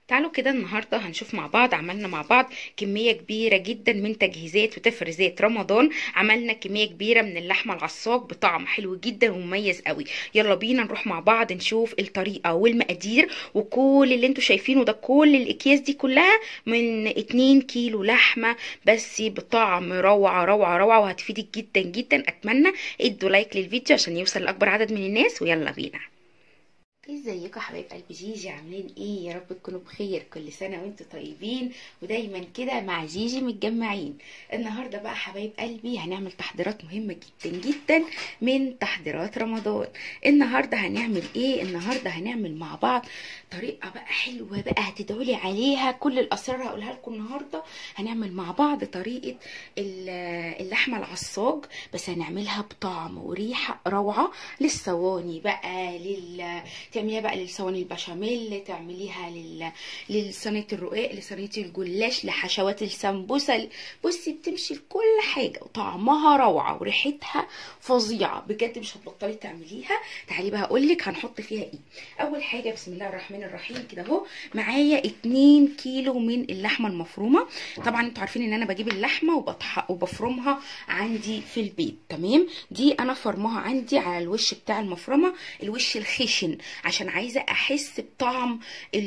تعالوا كده النهارده هنشوف مع بعض. عملنا مع بعض كميه كبيره جدا من تجهيزات وتفريزات رمضان. عملنا كميه كبيره من اللحمه العصاج بطعم حلو جدا ومميز قوي. يلا بينا نروح مع بعض نشوف الطريقه والمقادير وكل اللي انتوا شايفينه ده. كل الاكياس دي كلها من 2 كيلو لحمه بس بطعم روعه روعه روعه، وهتفيدك جدا جدا. اتمنى ادوا لايك للفيديو عشان يوصل لاكبر عدد من الناس، ويلا بينا. ازيكم يا حبايب قلب جيجي؟ عاملين ايه؟ يا رب تكونوا بخير. كل سنه وانتم طيبين ودايما كده مع جيجي متجمعين. النهارده بقى حبايب قلبي هنعمل تحضيرات مهمه جدا جدا من تحضيرات رمضان. النهارده هنعمل ايه؟ النهارده هنعمل مع بعض طريقه بقى حلوه بقى هتدعولي عليها. كل الاسرار هقولها لكم النهارده. هنعمل مع بعض طريقه اللحمه العصاج، بس هنعملها بطعم وريحه روعه. للصواني بقى، تعمليها بقى للصواني البشاميل، تعمليها للصينيه الرقاق، لصينيه الجلاش، لحشوات السمبوسه. بصي بتمشي لكل حاجه وطعمها روعه وريحتها فظيعه بجد، مش هتبطلي تعمليها. تعالي بقى اقول لك هنحط فيها ايه. اول حاجه بسم الله الرحمن الرحيم كده اهو. معايا 2 كيلو من اللحمه المفرومه. طبعا انتوا عارفين ان انا بجيب اللحمه وبفرمها عندي في البيت. تمام، دي انا فرمها عندي على الوش بتاع المفرمه، الوش الخشن، عشان عايزه احس بطعم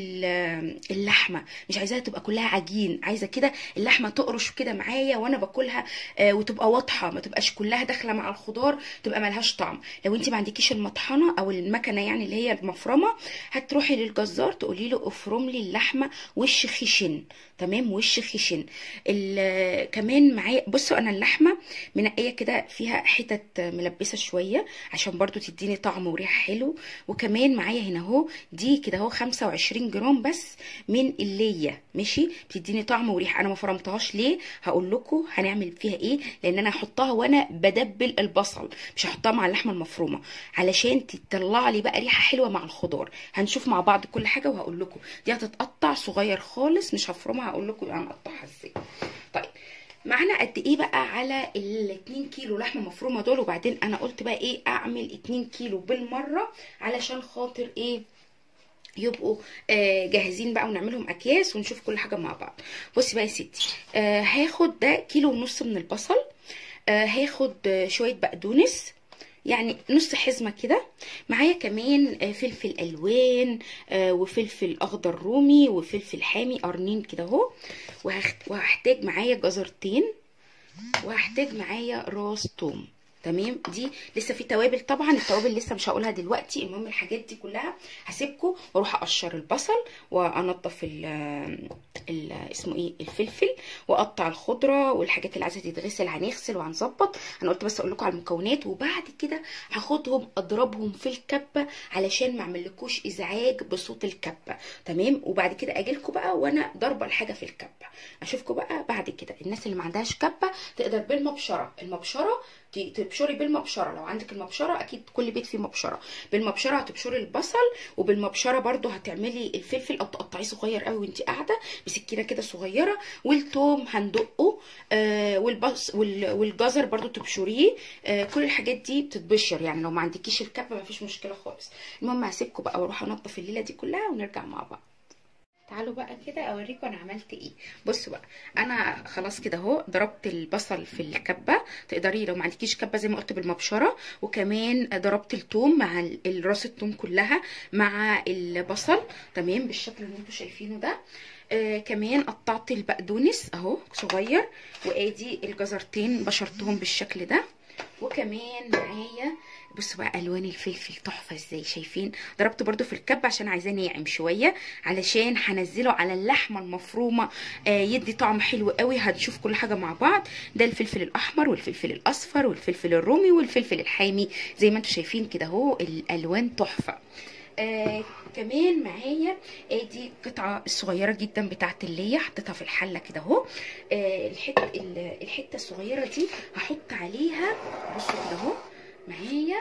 اللحمه. مش عايزاها تبقى كلها عجين، عايزه كده اللحمه تقرش كده معايا وانا باكلها وتبقى واضحه، ما تبقاش كلها داخله مع الخضار، تبقى ملهاش طعم. لو انت ما عندكيش المطحنه او المكنه يعني اللي هي المفرمه، هتروحي للجزار تقولي له افرم لي اللحمه وش خشن. تمام، وش خشن. كمان معايا بصوا انا اللحمه منقيه كده فيها حتت ملبسه شويه عشان برضو تديني طعم وريحه حلو. وكمان معايا هنا اهو دي كده اهو 25 جرام بس من الليه، ماشي، بتديني طعم وريحه. انا ما فرمتهاش ليه؟ هقول لكم هنعمل فيها ايه. لان انا هحطها وانا بدبل البصل، مش هحطها مع اللحمه المفرومه، علشان تطلع لي بقى ريحه حلوه مع الخضار. هنشوف مع بعض كل حاجه وهقول لكم. دي هتتقطع صغير خالص، مش هفرمها، هقول لكم هنقطعها ازاي. طيب، معانا قد ايه بقى على ال 2 كيلو لحمه مفرومه دول؟ وبعدين انا قلت بقى ايه، اعمل 2 كيلو بالمره علشان خاطر ايه، يبقوا جاهزين بقى ونعملهم اكياس ونشوف كل حاجه مع بعض. بصي بقى يا ستي، هاخد ده كيلو ونص من البصل، هاخد شويه بقدونس يعني نص حزمه كده. معايا كمان فلفل الوان وفلفل اخضر رومي وفلفل حامي قرنين كده اهو. وهحتاج معايا جزرتين، وهحتاج معايا راس توم. تمام، دي لسه في توابل. طبعا التوابل لسه مش هقولها دلوقتي. المهم الحاجات دي كلها هسيبكم واروح اقشر البصل وانضف اسمه ايه، الفلفل، واقطع الخضره والحاجات اللي عايزه تتغسل هنغسل وهنظبط. انا قلت بس اقول لكم على المكونات، وبعد كده هاخدهم اضربهم في الكبه علشان ما اعملكوش ازعاج بصوت الكبه. تمام، وبعد كده اجي لكم بقى وانا ضاربه الحاجه في الكبه. اشوفكم بقى بعد كده. الناس اللي ما عندهاش كبه تقدر بالمبشره، المبشره تبشري بالمبشره. لو عندك المبشره، اكيد كل بيت فيه مبشره، بالمبشره هتبشري البصل، وبالمبشره برضو هتعملي الفلفل او تقطعيه صغير قوي وانت قاعده بسكينه كده صغيره. والثوم هندقه، والجزر برضو تبشريه. كل الحاجات دي بتتبشر يعني. لو ما عندكيش الكبه مفيش مشكله خالص. المهم هسيبكم بقى واروح انضف الليله دي كلها ونرجع مع بعض. تعالوا بقى كده اوريكم انا عملت ايه. بصوا بقى، انا خلاص كده اهو ضربت البصل في الكبه. تقدري لو ما عندكيش كبه زي ما قلت بالمبشره. وكمان ضربت الثوم مع راس الثوم كلها مع البصل. تمام، بالشكل اللي انتوا شايفينه ده. كمان قطعت البقدونس اهو صغير، وادي الجزرتين بشرتهم بالشكل ده. وكمان معايا بصوا بقى الوان الفلفل تحفه ازاي، شايفين؟ ضربته برده في الكب عشان عايزاه ناعم شويه، علشان هنزله على اللحمه المفرومه يدي طعم حلو قوي. هنشوف كل حاجه مع بعض. ده الفلفل الاحمر والفلفل الاصفر والفلفل الرومي والفلفل الحامي زي ما انتم شايفين كده اهو، الالوان تحفه. كمان معايا ادي قطعه الصغيره جدا بتاعت اللي حطيتها في الحله كده اهو. الحته الصغيره دي هحط عليها، بصوا كده اهو معايا،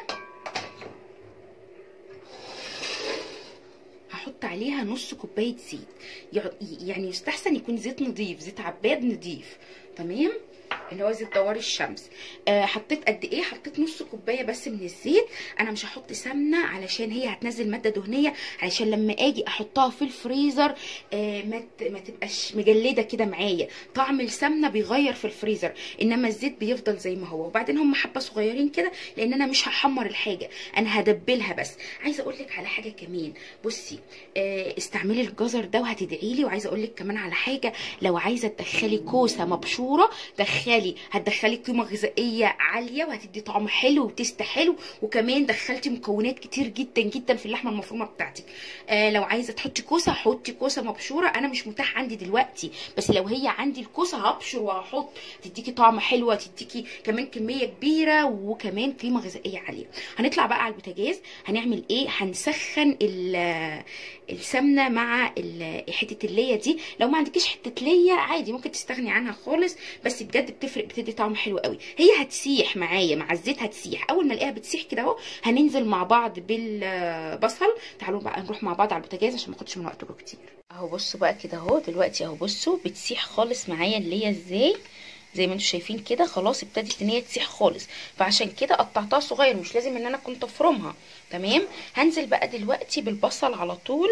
هحط عليها نص كوبايه زيت. يعني يستحسن يكون زيت نظيف، زيت عباد نظيف. تمام، اللي هو زيت دوار الشمس. حطيت قد ايه؟ حطيت نص كوبايه بس من الزيت. انا مش هحط سمنه علشان هي هتنزل ماده دهنيه، علشان لما اجي احطها في الفريزر ما تبقاش مجلده كده معايا. طعم السمنه بيغير في الفريزر، انما الزيت بيفضل زي ما هو. وبعدين هم حبه صغيرين كده، لان انا مش هحمر الحاجه، انا هدبلها بس. عايزه اقول لك على حاجه كمان، بصي استعملي الجزر ده وهتدعي لي. وعايزه اقول لك كمان على حاجه، لو عايزه تدخلي كوسه مبشوره هتدخلي قيمه غذائيه عاليه، وهتدي طعم حلو وتست حلو، وكمان دخلتي مكونات كتير جدا جدا في اللحمه المفرومه بتاعتك. لو عايزه تحطي كوسه، حطي كوسه مبشوره. انا مش متاح عندي دلوقتي، بس لو هي عندي الكوسه هبشر وهحط، تديكي طعم حلو، تديكي كمان كميه كبيره، وكمان قيمه غذائيه عاليه. هنطلع بقى على البوتاجاز، هنعمل ايه؟ هنسخن السمنه مع حته الليه دي. لو ما عندكيش حته ليه عادي ممكن تستغني عنها خالص، بس بجد بتفرق، بتدي طعم حلو قوي. هي هتسيح معايا مع الزيت، هتسيح. اول ما الاقيها بتسيح كده اهو، هننزل مع بعض بالبصل. تعالوا بقى نروح مع بعض على البوتاجاز عشان ما اخدش من وقتكم كتير. اهو بصوا بقى كده اهو دلوقتي، اهو بصوا بتسيح خالص معايا الليه ازاي، زي ما انتم شايفين كده. خلاص ابتدت ان هي تسيح خالص، فعشان كده قطعتها صغير، مش لازم ان انا كنت افرمها. تمام. هنزل بقى دلوقتي بالبصل على طول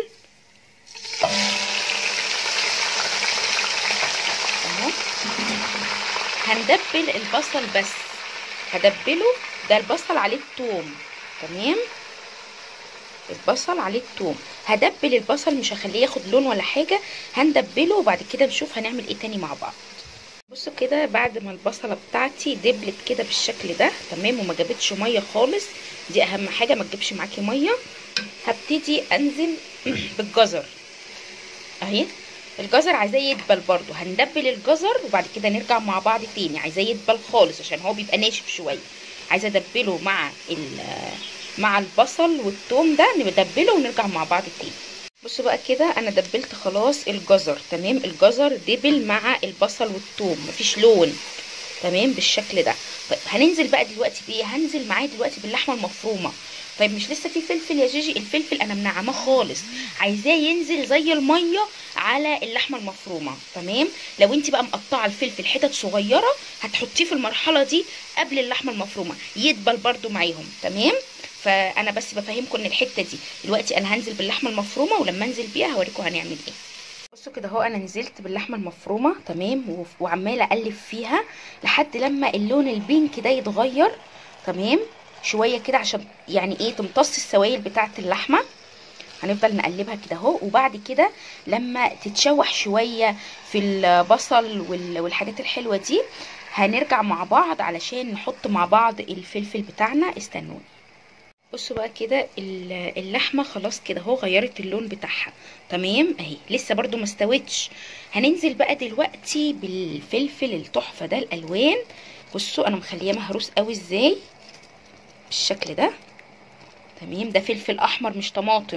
اهو. هندبل البصل بس، هدبله. ده البصل عليه الثوم، تمام. البصل عليه الثوم، هدبل البصل، مش هخليه ياخد لون ولا حاجه، هندبله وبعد كده نشوف هنعمل ايه تاني مع بعض. بصوا كده، بعد ما البصله بتاعتي دبلت كده بالشكل ده، تمام، وما جابتش ميه خالص، دي اهم حاجه، ما تجيبش معاكي ميه. هبتدي انزل بالجزر اهي. الجزر عايزاه يدبل برضو، هندبل الجزر وبعد كده نرجع مع بعض تاني. عايزاه يدبل خالص عشان هو بيبقى ناشف شويه، عايزه ادبله مع البصل والثوم ده، ندبله ونرجع مع بعض تاني. بصوا بقى كده، انا دبلت خلاص الجزر، تمام. الجزر دبل مع البصل والثوم، مفيش لون، تمام بالشكل ده. طيب هننزل بقى دلوقتي بايه؟ هنزل معاه دلوقتي باللحمه المفرومه. طيب مش لسه في فلفل يا جيجي؟ الفلفل انا منعماه خالص، عايزاه ينزل زي الميه على اللحمه المفرومه، تمام. لو انت بقى مقطعه الفلفل حتت صغيره، هتحطيه في المرحله دي قبل اللحمه المفرومه، يدبل برده معاهم، تمام. فانا بس بفهمكم ان الحته دي دلوقتي انا هنزل باللحمه المفرومه، ولما انزل بيها هوريكم هنعمل ايه. بصوا كده اهو، انا نزلت باللحمه المفرومه، تمام، وعماله اقلب فيها لحد لما اللون البينك ده يتغير، تمام، شويه كده، عشان يعني ايه، تمتص السوائل بتاعه اللحمه. هنفضل نقلبها كده اهو، وبعد كده لما تتشوح شويه في البصل والحاجات الحلوه دي، هنرجع مع بعض علشان نحط مع بعض الفلفل بتاعنا. استنوني. بصوا بقى كده، اللحمه خلاص كده اهو غيرت اللون بتاعها، تمام اهي. لسه برضو ما استوتش. هننزل بقى دلوقتي بالفلفل التحفه ده، الالوان. بصوا انا مخليه مهروس قوي ازاي، بالشكل ده، تمام. ده فلفل احمر مش طماطم.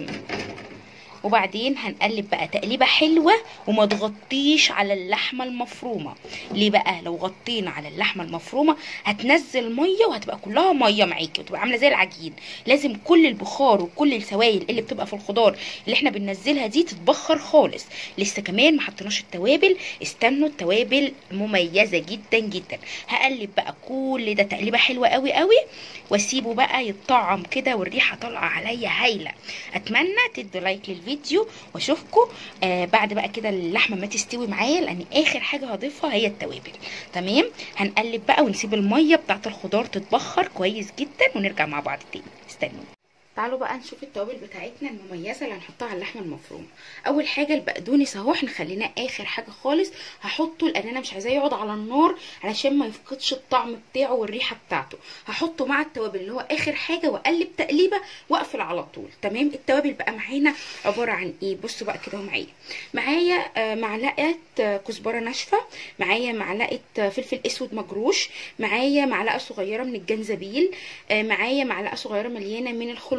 وبعدين هنقلب بقى تقليبه حلوه، وما تغطيش على اللحمه المفرومه. ليه بقى؟ لو غطينا على اللحمه المفرومه هتنزل ميه، وهتبقى كلها ميه معاكي، وتبقى عامله زي العجين. لازم كل البخار وكل السوائل اللي بتبقى في الخضار اللي احنا بننزلها دي تتبخر خالص. لسه كمان ما حطيناش التوابل، استنوا، التوابل مميزه جدا جدا. هقلب بقى كل ده تقليبه حلوه قوي قوي، واسيبه بقى يتطعم كده، والريحه طالعه عليا هايله. اتمنى تدوا لايك للفيديو، واشوفكم بعد بقى كده اللحمه ما تستوي معايا، لان اخر حاجه هضيفها هي التوابل، تمام. هنقلب بقى ونسيب الميه بتاعت الخضار تتبخر كويس جدا، ونرجع مع بعض تاني. استنوا. تعالوا بقى نشوف التوابل بتاعتنا المميزه اللي هنحطها على اللحمه المفرومه. اول حاجه البقدونس اهو، احنا خليناه اخر حاجه خالص. هحطه لان انا مش عايزاه يقعد على النار علشان ما يفقدش الطعم بتاعه والريحه بتاعته. هحطه مع التوابل اللي هو اخر حاجه، واقلب تقليبه واقفل على طول، تمام. التوابل بقى معانا عباره عن ايه؟ بصوا بقى كده معايا معلقه كزبره ناشفه، معايا معلقه فلفل اسود مجروش، معايا معلقه صغيره من الجنزبيل، معايا معلقه صغيره مليانه من الخل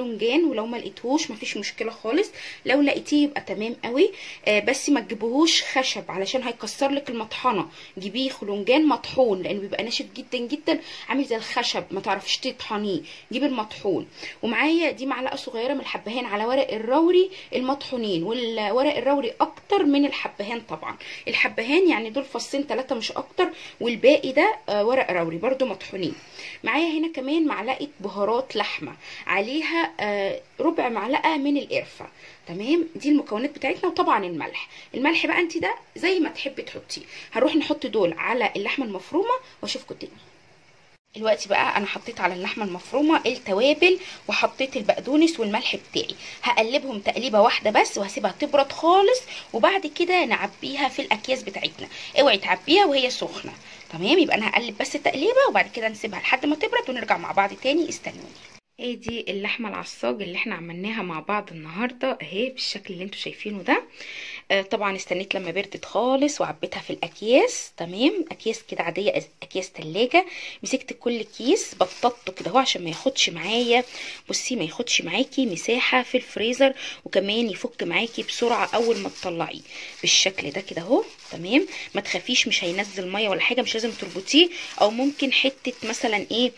خلنجان، ولو ما لقيتهوش مفيش مشكله خالص، لو لقيتيه يبقى تمام قوي. بس ما تجيبوهوش خشب علشان هيكسر لك المطحنه، جيبيه خلنجان مطحون لانه بيبقى ناشف جدا جدا عامل زي الخشب ما تعرفيش تطحنيه، جيبي المطحون. ومعايا دي معلقه صغيره من الحبهان على ورق الروري المطحونين، والورق الروري اكتر من الحبهان طبعا، الحبهان يعني دول فصين 3 مش اكتر، والباقي ده ورق روري برده مطحونين. معايا هنا كمان معلقه بهارات لحمه عليها ربع معلقه من القرفه. تمام، دي المكونات بتاعتنا. وطبعا الملح بقى انت ده زي ما تحبي تحطيه. هنروح نحط دول على اللحمه المفرومه واشوفكم تاني. دلوقتي بقى انا حطيت على اللحمه المفرومه التوابل، وحطيت البقدونس والملح بتاعي، هقلبهم تقليبه واحده بس وهسيبها تبرد خالص، وبعد كده نعبيها في الاكياس بتاعتنا. اوعي تعبيها وهي سخنه. تمام، يبقى انا هقلب بس التقليبه وبعد كده نسيبها لحد ما تبرد ونرجع مع بعض تاني. استنوني. ايه دي اللحمه العصاج اللي احنا عملناها مع بعض النهارده اهي بالشكل اللي انتوا شايفينه ده. طبعا استنيت لما بردت خالص وعبيتها في الاكياس. تمام، اكياس كده عاديه، اكياس تلاجة. مسكت كل كيس بططته كده اهو عشان ما ياخدش معايا، بصي ما ياخدش معاكي مساحه في الفريزر، وكمان يفك معاكي بسرعه اول ما تطلعيه بالشكل ده كده اهو. تمام، ما تخافيش مش هينزل ميه ولا حاجه، مش لازم تربطيه، او ممكن حته مثلا ايه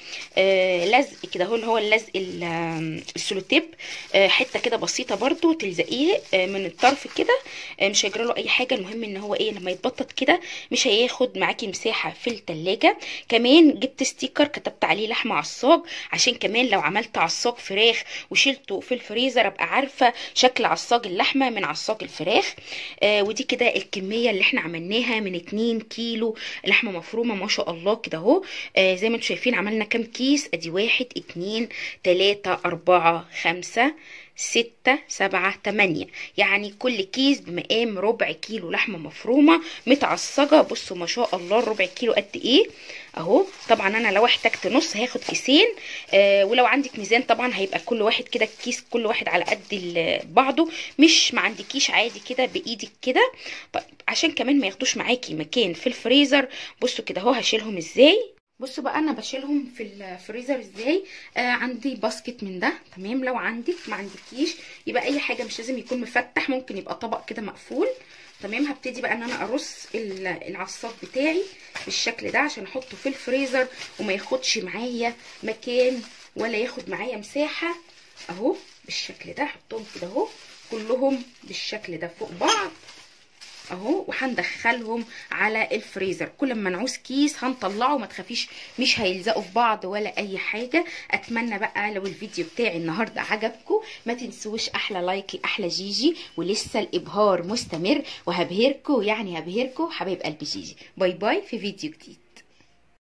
لزق كده اهو اللي هو اللزق السولوتيب، حته كده بسيطه برده تلزقيه من الطرف كده، مش هيجرى له اي حاجه. المهم ان هو ايه لما يتبطط كده مش هياخد معاكي مساحه في التلاجة. كمان جبت ستيكر كتبت عليه لحمه عصاج، عشان كمان لو عملت عصاج فراخ وشيلته في الفريزر ابقى عارفه شكل عصاج اللحمه من عصاج الفراخ. ودي كده الكميه اللي احنا عملناها من 2 كيلو لحمه مفرومه ما شاء الله كده اهو. زي ما انتم شايفين عملنا كام كيس، ادي 1 2 3 4 5 6 7 8، يعني كل كيس بمقام ربع كيلو لحمه مفرومه متعصجه. بصوا ما شاء الله الربع كيلو قد ايه اهو. طبعا انا لو احتجت نص هاخد كيسين، ولو عندك ميزان طبعا هيبقى كل واحد كده كيس، كل واحد على قد بعضه. مش ما عندكيش عادي كده بايدك كده. طيب عشان كمان ما ياخدوش معاكي مكان في الفريزر، بصوا كده اهو هشيلهم ازاي. بصوا بقى انا بشيلهم في الفريزر ازاي. عندي باسكت من ده. تمام، لو عندك ما عندكيش يبقى اي حاجه، مش لازم يكون مفتح، ممكن يبقى طبق كده مقفول. تمام، هبتدي بقى ان انا ارص العصاج بتاعي بالشكل ده عشان احطه في الفريزر وما ياخدش معايا مكان ولا ياخد معايا مساحه اهو بالشكل ده. احطهم كده اهو كلهم بالشكل ده فوق بعض اهو، وهندخلهم على الفريزر. كل ما نعوز كيس هنطلعه، ما تخافيش مش هيلزقوا في بعض ولا اي حاجه. اتمنى بقى لو الفيديو بتاعي النهارده عجبكم ما تنسوش احلى لايك لاحلى جيجي، ولسه الابهار مستمر وهبهركم، يعني هبهركم حبايب قلب جيجي. باي باي في فيديو جديد.